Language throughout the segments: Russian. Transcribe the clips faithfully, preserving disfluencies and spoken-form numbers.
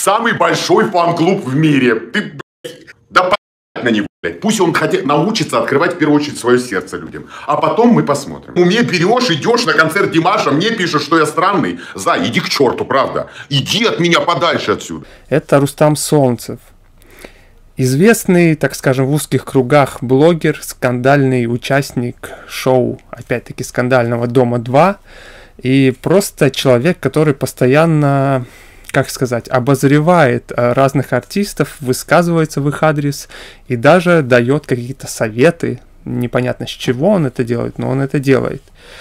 самый большой фан-клуб в мире. Ты, блядь, да по***ть на него, блядь. Пусть он хотя научится открывать в первую очередь свое сердце людям. А потом мы посмотрим. Мне берешь, идешь на концерт Димаша, мне пишешь, что я странный. Зай, иди к черту, правда. Иди от меня подальше отсюда. Это Рустам Солнцев. Известный, так скажем, в узких кругах блогер, скандальный участник шоу, опять-таки, скандального «Дома-два». И просто человек, который постоянно, как сказать, обозревает разных артистов, высказывается в их адрес и даже дает какие-то советы. Непонятно, с чего он это делает, но он это делает.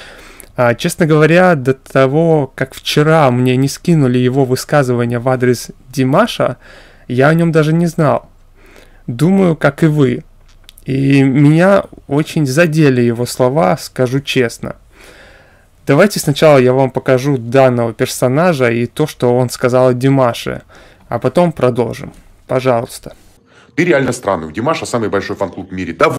А, честно говоря, до того, как вчера мне не скинули его высказывания в адрес Димаша, я о нем даже не знал. Думаю, как и вы. И меня очень задели его слова, скажу честно. Давайте сначала я вам покажу данного персонажа и то, что он сказал о Димаше, а потом продолжим. Пожалуйста. Ты реально странный. У Димаша самый большой фан-клуб в мире. Да,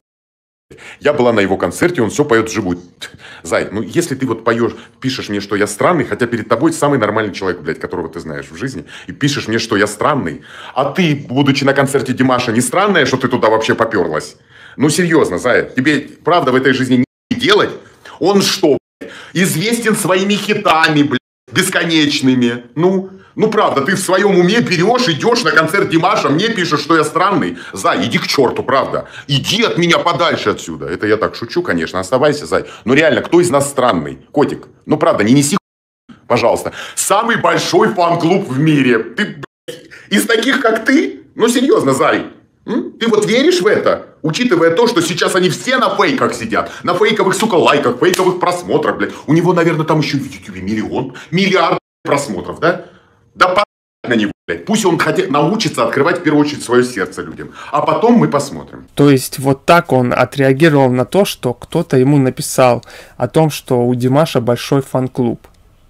я была на его концерте, он все поет вживую. Зай, ну если ты вот поешь, пишешь мне, что я странный, хотя перед тобой самый нормальный человек, блядь, которого ты знаешь в жизни, и пишешь мне, что я странный, а ты, будучи на концерте Димаша, не странная, что ты туда вообще поперлась? Ну серьезно, Зай, тебе правда в этой жизни не делать? Он что, блядь, известен своими хитами, блядь, бесконечными? Ну... Ну, правда, ты в своем уме берешь, идешь на концерт Димаша, мне пишешь, что я странный. Зай, иди к черту, правда. Иди от меня подальше отсюда. Это я так шучу, конечно, оставайся, Зай. Но реально, кто из нас странный? Котик, ну, правда, не неси хуй, пожалуйста. Самый большой фан-клуб в мире. Ты, блядь, из таких, как ты? Ну, серьезно, Зай. М? Ты вот веришь в это? Учитывая то, что сейчас они все на фейках сидят. На фейковых, сука, лайках, фейковых просмотрах, блядь. У него, наверное, там еще в Ютубе миллион, миллиард просмотров, да? Да по*** на него, блядь. Пусть он хотя научится открывать в первую очередь свое сердце людям. А потом мы посмотрим. То есть вот так он отреагировал на то, что кто-то ему написал о том, что у Димаша большой фан-клуб.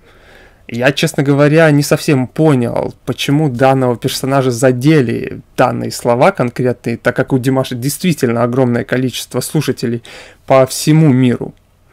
Я, честно говоря, не совсем понял, почему данного персонажа задели данные слова конкретные, так как у Димаша действительно огромное количество слушателей по всему миру.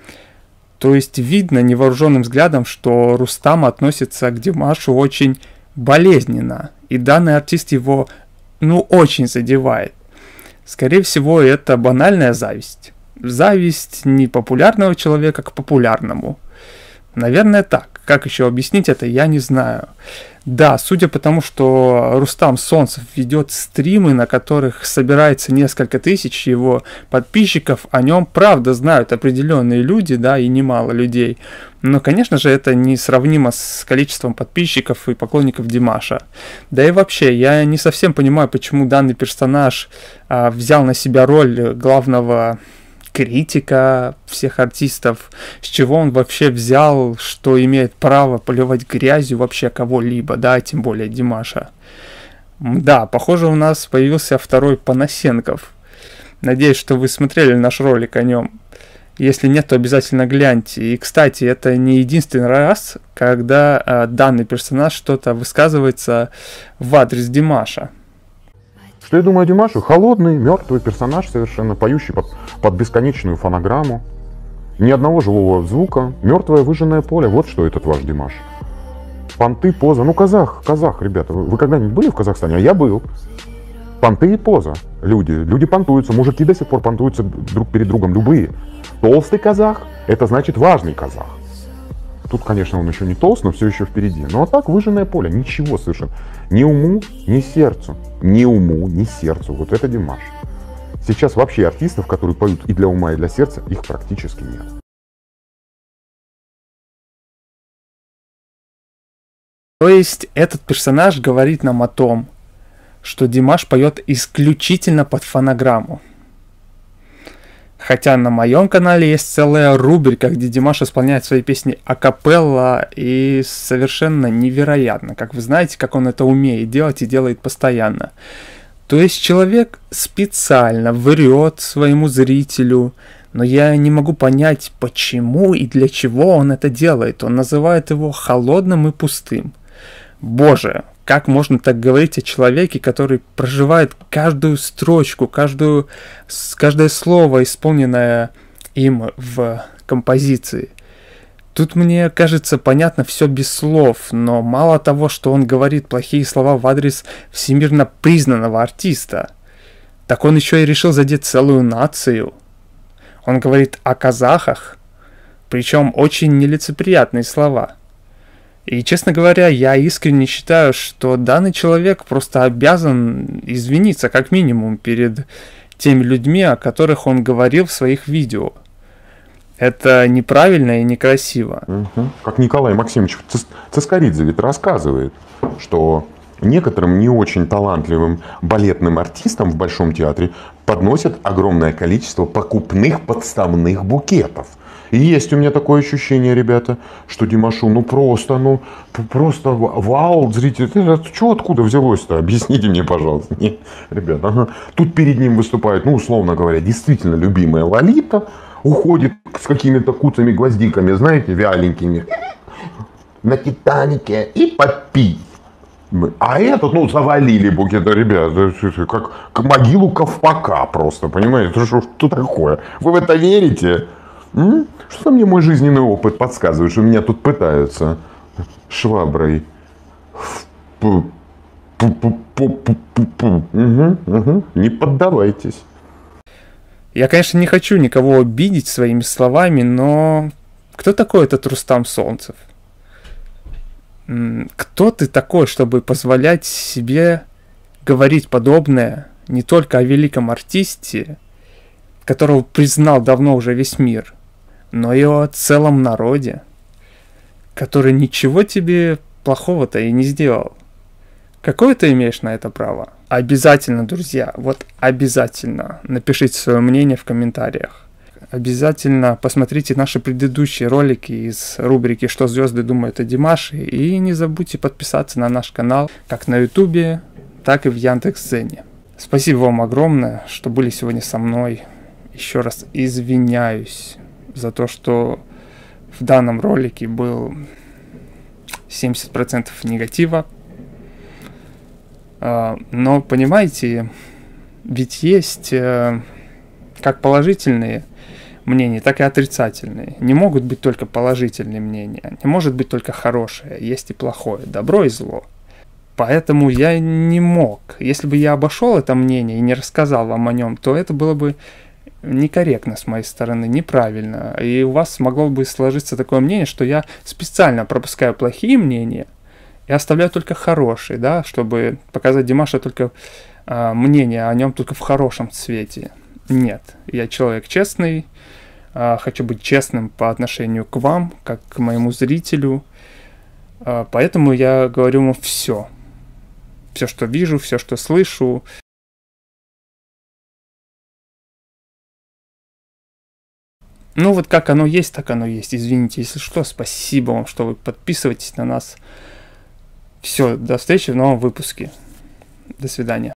То есть видно невооруженным взглядом, что Рустам относится к Димашу очень болезненно. И данный артист его, ну, очень задевает. Скорее всего, это банальная зависть. Зависть непопулярного человека к популярному. Наверное, так. Как еще объяснить это, я не знаю. Да, судя по тому, что Рустам Солнцев ведет стримы, на которых собирается несколько тысяч его подписчиков, о нем правда знают определенные люди, да, и немало людей. Но, конечно же, это не сравнимо с количеством подписчиков и поклонников Димаша. Да и вообще, я не совсем понимаю, почему данный персонаж а, взял на себя роль главного критика всех артистов, с чего он вообще взял, что имеет право поливать грязью вообще кого-либо, да, тем более Димаша. Да, похоже, у нас появился второй Панасенков. Надеюсь, что вы смотрели наш ролик о нем. Если нет, то обязательно гляньте. И, кстати, это не единственный раз, когда э, данный персонаж что-то высказывается в адрес Димаша. Что я думаю о Димаше? Холодный, мертвый персонаж, совершенно поющий под, под бесконечную фонограмму. Ни одного живого звука. Мертвое выжженное поле. Вот что этот ваш Димаш. Понты, поза. Ну, казах, казах, ребята. Вы, вы когда-нибудь были в Казахстане? А я был. Понты и поза. Люди. Люди понтуются. Мужики до сих пор понтуются друг перед другом. Любые. Толстый казах – это значит важный казах. Тут, конечно, он еще не толст, но все еще впереди. Но а так выжженное поле. Ничего совершенно. Ни уму, ни сердцу. Ни уму, ни сердцу. Вот это Димаш. Сейчас вообще артистов, которые поют и для ума, и для сердца, их практически нет. То есть этот персонаж говорит нам о том, что Димаш поет исключительно под фонограмму. Хотя на моем канале есть целая рубрика, где Димаш исполняет свои песни акапелла, и совершенно невероятно. Как вы знаете, как он это умеет делать и делает постоянно. То есть человек специально врет своему зрителю, но я не могу понять, почему и для чего он это делает. Он называет его холодным и пустым. Боже, как можно так говорить о человеке, который проживает каждую строчку, каждую, каждое слово, исполненное им в композиции? Тут, мне кажется, понятно все без слов, но мало того, что он говорит плохие слова в адрес всемирно признанного артиста, так он еще и решил задеть целую нацию. Он говорит о казахах, причем очень нелицеприятные слова. И, честно говоря, я искренне считаю, что данный человек просто обязан извиниться, как минимум, перед теми людьми, о которых он говорил в своих видео. Это неправильно и некрасиво. Угу. Как Николай Максимович Цискоридзе ведь рассказывает, что некоторым не очень талантливым балетным артистам в Большом театре подносят огромное количество покупных подставных букетов. И есть у меня такое ощущение, ребята, что Димашу, ну просто, ну просто вау, зритель, это что откуда взялось-то? Объясните мне, пожалуйста. Нет, ребята, ага. Тут перед ним выступает, ну условно говоря, действительно любимая Лолита, уходит с какими-то куцами-гвоздиками, знаете, вяленькими, на Титанике и попить. А этот, ну, завалили букет, ребята, как, как могилу Ковпака просто, понимаете? Что, что такое? Вы в это верите? М? Что мне мой жизненный опыт подсказывает, что меня тут пытаются шваброй. Угу, угу. Не поддавайтесь. Я, конечно, не хочу никого обидеть своими словами, но кто такой этот Рустам Солнцев? Кто ты такой, чтобы позволять себе говорить подобное не только о великом артисте, которого признал давно уже весь мир, но и о целом народе, который ничего тебе плохого-то и не сделал? Какое ты имеешь на это право? Обязательно, друзья, вот обязательно напишите свое мнение в комментариях. Обязательно посмотрите наши предыдущие ролики из рубрики «Что звезды думают о Димаше». И не забудьте подписаться на наш канал как на Ютубе, так и в Яндекс.Дзене. Спасибо вам огромное, что были сегодня со мной. Еще раз извиняюсь за то, что в данном ролике был семьдесят процентов негатива. Но, понимаете, ведь есть как положительные мнения, так и отрицательные. Не могут быть только положительные мнения, не может быть только хорошее, есть и плохое, добро и зло. Поэтому я не мог. Если бы я обошел это мнение и не рассказал вам о нем, то это было бы некорректно с моей стороны, неправильно. И у вас могло бы сложиться такое мнение, что я специально пропускаю плохие мнения и оставляю только хорошие, да, чтобы показать Димаша только э, мнение о нем только в хорошем цвете. Нет, я человек честный, э, хочу быть честным по отношению к вам, как к моему зрителю, э, поэтому я говорю ему все. Все, что вижу, все, что слышу. Ну вот как оно есть, так оно есть. Извините, если что, спасибо вам, что вы подписываетесь на нас. Все, до встречи в новом выпуске. До свидания.